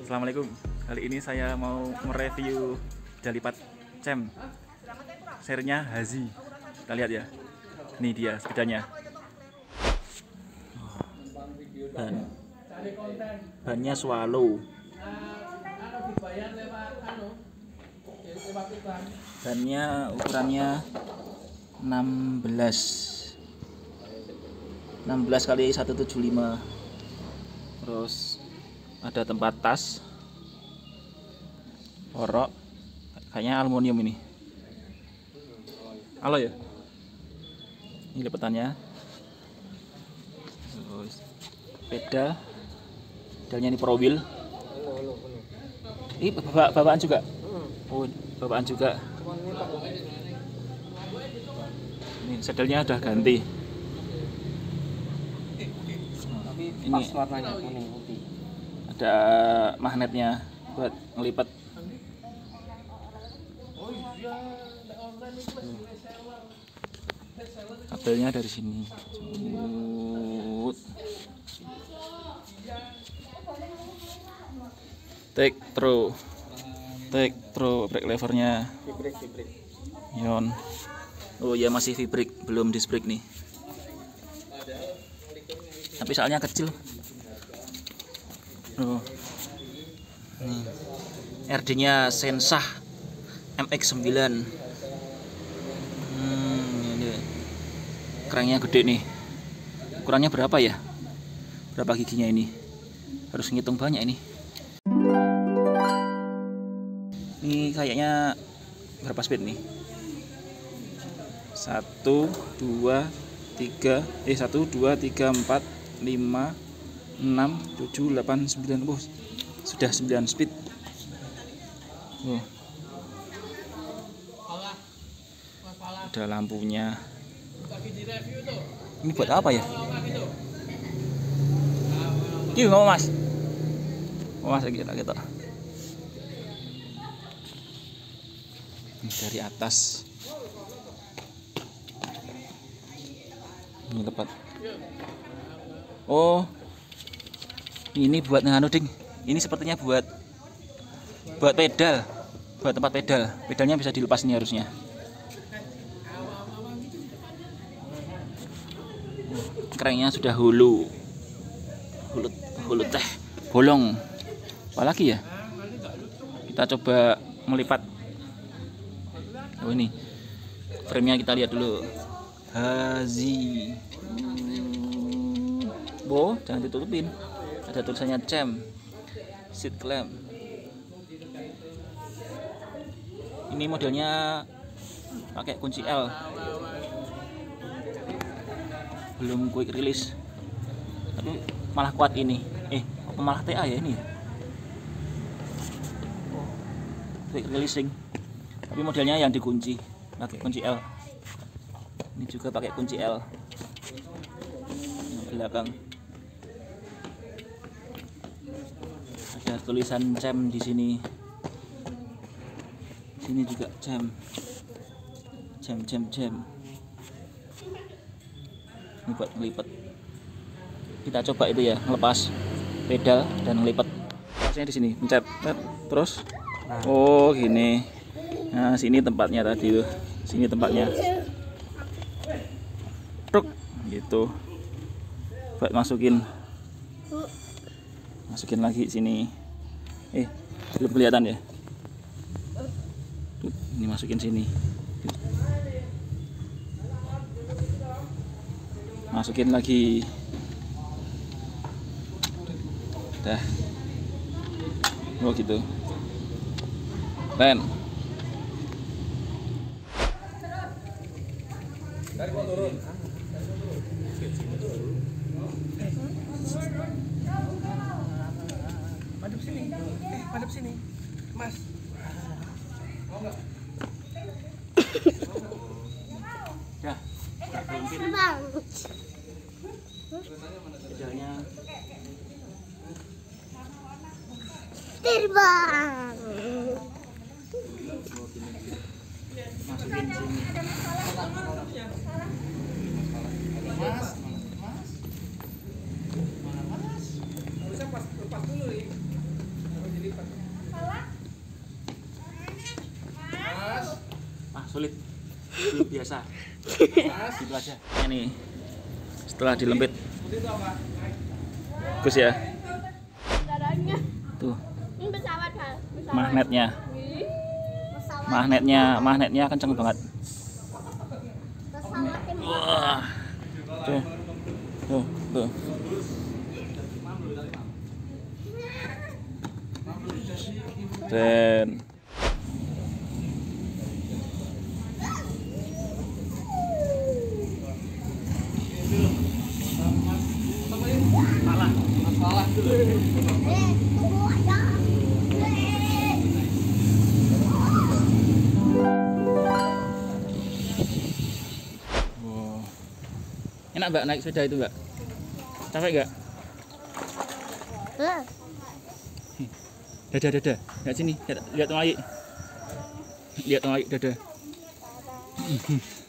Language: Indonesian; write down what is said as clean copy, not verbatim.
Assalamualaikum. Kali ini saya mau mereview jalipat cem serinya Hazi. Kita lihat ya. Ini dia sepedanya. Bannya Swallow. Bannya ukurannya 16 kali 175. Terus ada tempat tas, orok, kayaknya aluminium ini. Halo ya. Ini lipatannya. Terus pedalnya ini Pro Wheel. Ini bawaan juga. Oh, bawaan juga. Ini sedelnya udah ganti. Ini warnanya kuning putih. Ada magnetnya buat ngelipat. Kabelnya dari sini. Tektro brake levernya Ion. Oh ya, masih vibrik, belum disc brake nih. Tapi soalnya kecil. Oh. RD-nya Sensah MX9. Ini kerannya gede nih. Ukurannya berapa ya? Berapa giginya ini? Harus ngitung banyak ini. Ini kayaknya berapa speed nih? 1 2 3 4 5 6 7 8 9. Oh, sudah 9 speed. Oh. Ada lampunya. Ini buat apa ya? Ini mau mas? Mas lagi gitu. Ini dari atas. Ini tepat. Oh, ini buat nganu ding. Ini sepertinya buat pedal, buat tempat pedal. Pedalnya bisa dilepas ini harusnya. Kerannya sudah hulu teh bolong. Apalagi ya? Kita coba melipat. Oh ini, frame-nya kita lihat dulu. Hazi. Bo, jangan ditutupin. Ada tulisannya cem, seat clamp. Ini modelnya pakai kunci L. Belum quick release. Tapi malah kuat ini. Apa malah TA ya ini? Quick releasing. Tapi modelnya yang dikunci, pakai kunci L. Ini juga pakai kunci L. Yang belakang. Ada tulisan cem di sini. Sini juga cem. Ini buat ngelipat. Kita coba itu ya, ngelepas pedal dan ngelipat. Pasnya di sini, pencet, terus. Oh, gini. Nah, sini tempatnya tadi tuh. Sini tempatnya. Truk gitu. Buat masukin lagi sini. Belum kelihatan ya? Ini masukin sini. Masukin lagi. Dah. Oh gitu. Len. Madep sini, Mas. Mau nggak? Dah. Terbang. Pedalnya Terbang. masukin sini. Mas. Harusnya lepas dulu nih. biasa. Gitu aja. Ini setelah dilempit. Bagus ya. Dadanya. Tuh, Ini pesawat, Hal. Pesawat. magnetnya. Pesawat. Magnetnya kenceng banget. Pesawat yang Wah. Tuh. Tuh, tuh. Dan Masalah dulu. tunggu aja. wow. Enak Mbak naik sepeda itu Mbak? Capek nggak? Dada. Lihat sini, lihat Tom Ayi. Lihat Tom Ayi, dada.